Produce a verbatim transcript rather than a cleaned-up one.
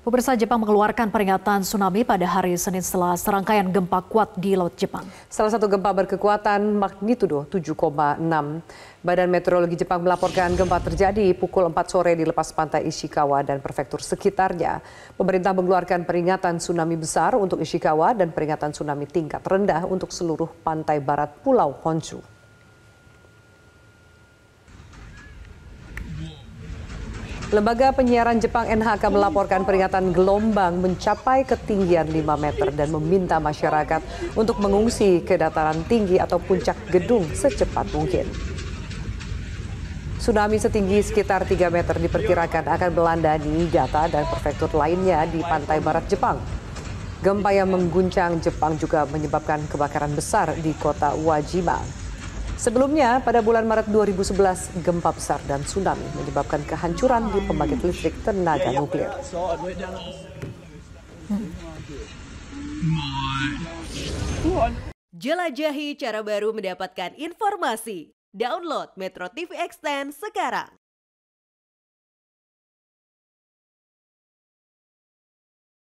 Pemirsa, Jepang mengeluarkan peringatan tsunami pada hari Senin setelah serangkaian gempa kuat di Laut Jepang. Salah satu gempa berkekuatan magnitudo tujuh koma enam. Badan Meteorologi Jepang melaporkan gempa terjadi pukul empat sore di lepas pantai Ishikawa dan prefektur sekitarnya. Pemerintah mengeluarkan peringatan tsunami besar untuk Ishikawa dan peringatan tsunami tingkat rendah untuk seluruh pantai barat Pulau Honshu. Lembaga penyiaran Jepang N H K melaporkan peringatan gelombang mencapai ketinggian lima meter dan meminta masyarakat untuk mengungsi ke dataran tinggi atau puncak gedung secepat mungkin. Tsunami setinggi sekitar tiga meter diperkirakan akan melanda Niigata dan prefektur lainnya di pantai barat Jepang. Gempa yang mengguncang Jepang juga menyebabkan kebakaran besar di kota Wajima. Sebelumnya, pada bulan Maret dua ribu sebelas, gempa besar dan tsunami menyebabkan kehancuran di pembangkit listrik tenaga nuklir. Jelajahi cara baru mendapatkan informasi. Download Metro T V Extend sekarang.